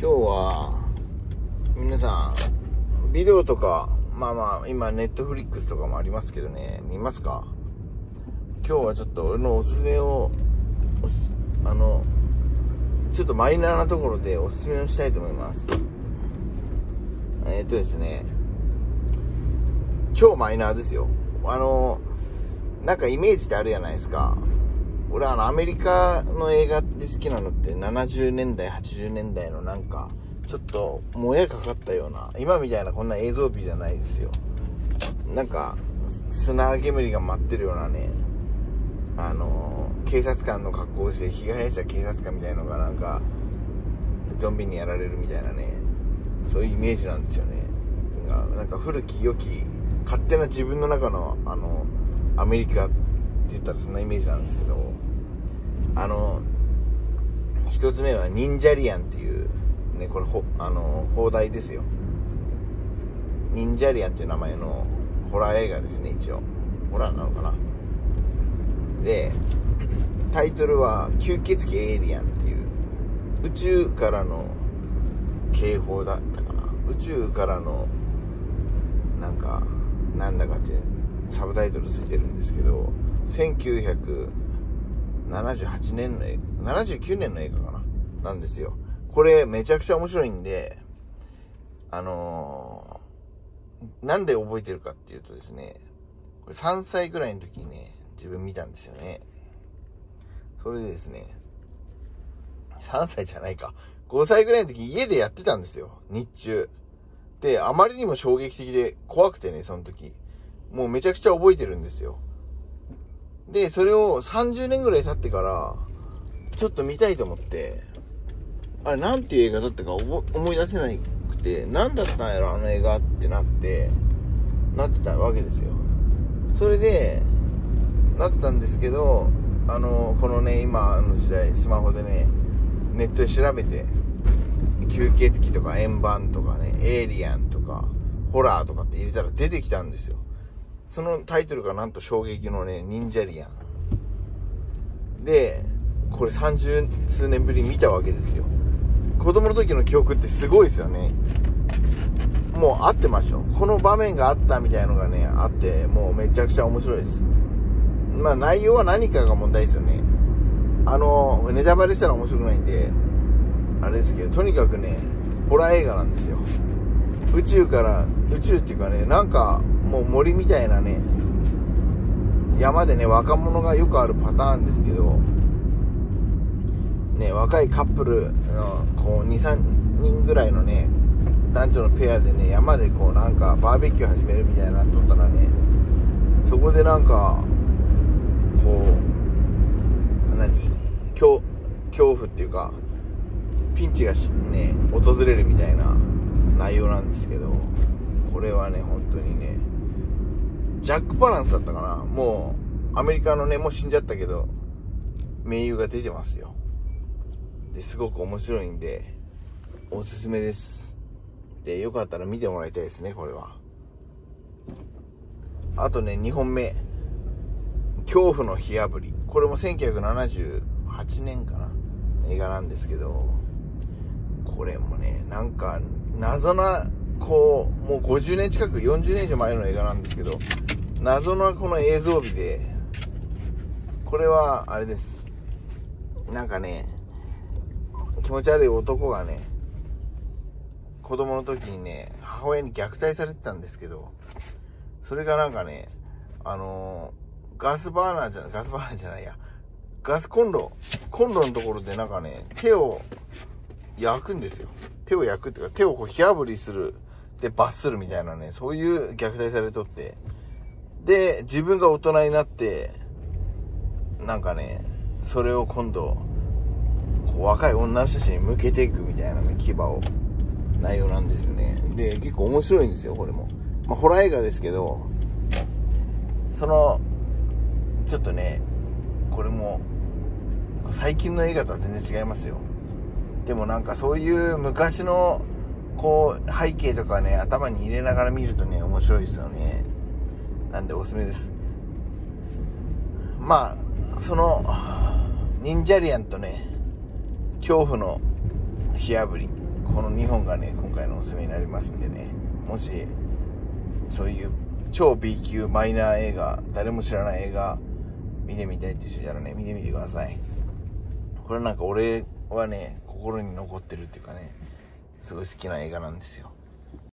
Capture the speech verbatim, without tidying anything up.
今日は皆さんビデオとかまあまあ今ネットフリックスとかもありますけどね、見ますか？今日はちょっと俺のおすすめをあのちょっとマイナーなところでおすすめをしたいと思います。えー、っとですね超マイナーですよ。あのなんかイメージってあるじゃないですか。俺あのアメリカの映画で好きなのってななじゅうねんだいはちじゅうねんだいのなんかちょっともやかかったような、今みたいなこんな映像美じゃないですよ。なんか砂煙が舞ってるようなね、あの警察官の格好をして被害者警察官みたいのがなんかゾンビにやられるみたいなね、そういうイメージなんですよね。なんか古き良き勝手な自分の中のあのアメリカって言ったらそんなイメージなんですけど、あの一つ目は忍者リアンっていうね、これほあの邦題ですよ。忍者リアンっていう名前のホラー映画ですね。一応ホラーなのかな。でタイトルは吸血鬼エイリアンっていう、宇宙からの警報だったかな、宇宙からのなんかなんだかってサブタイトルついてるんですけど、せんきゅうひゃくななじゅうはちねんのななじゅうきゅうねんの映画かななんですよ。これめちゃくちゃ面白いんで、あのー、なんで覚えてるかっていうとですね、これさんさいぐらいの時にね自分見たんですよね。それでですねさんさいじゃないかごさいぐらいの時家でやってたんですよ、日中で。あまりにも衝撃的で怖くてね、その時もうめちゃくちゃ覚えてるんですよ。でそれをさんじゅうねんぐらい経ってからちょっと見たいと思って、あれなんていう映画だったか思い出せなくて、何だったんやろあの映画ってなってなってたわけですよ。それでなってたんですけど、あのこのね今の時代スマホでねネットで調べて吸血鬼とか円盤とかねエイリアンとかホラーとかって入れたら出てきたんですよ。そのタイトルがなんと衝撃のね忍者リアンで、これさんじゅうすうねんぶりに見たわけですよ。子供の時の記憶ってすごいですよね。もう合ってましょ、この場面があったみたいなのがねあって、もうめちゃくちゃ面白いです。まあ内容は何かが問題ですよね。あのネタバレしたら面白くないんであれですけど、とにかくねホラー映画なんですよ。宇宙から宇宙っていうかね、なんかもう森みたいなね山でね、若者がよくあるパターンですけどね、若いカップルのこう にさんにんぐらいのね男女のペアでね山でこうなんかバーベキュー始めるみたいになっとったらね、そこでなんかこう何恐恐怖っていうかピンチがね訪れるみたいな内容なんですけど、これはね本当にねジャック・パランスだったかな、もうアメリカのねもう死んじゃったけど名優が出てますよ。ですごく面白いんでおすすめです。でよかったら見てもらいたいですね、これは。あとねにほんめ、恐怖の火あぶり、これもせんきゅうひゃくななじゅうはちねんかな映画なんですけど、これもねなんか謎なこうもうごじゅうねん近くよんじゅうねん以上前の映画なんですけど、謎のこの映像美で、これはあれです、なんかね気持ち悪い男がね子供の時にね母親に虐待されてたんですけど、それがなんかねあのー、ガスバーナーじゃないガスバーナーじゃないやガスコンロコンロのところでなんかね手を焼くんですよ。手を焼くっていうか手をこう火あぶりするで罰するみたいなね、そういう虐待されとって、で自分が大人になってなんかねそれを今度こう若い女の人たちに向けていくみたいなね牙を内容なんですよね。で結構面白いんですよこれも。まあホラー映画ですけど、そのちょっとねこれも最近の映画とは全然違いますよ。でもなんかそういう昔のこう背景とかね頭に入れながら見るとね面白いですよね。なんでおすすめです。まあその忍者リアンとね恐怖の火あぶり、 このにほんがね今回のおすすめになりますんでね、もしそういう超 B 級マイナー映画、誰も知らない映画見てみたいって人いたらね、見てみてください。これなんか俺はね心に残ってるっていうかね、すごい好きな映画なんですよ。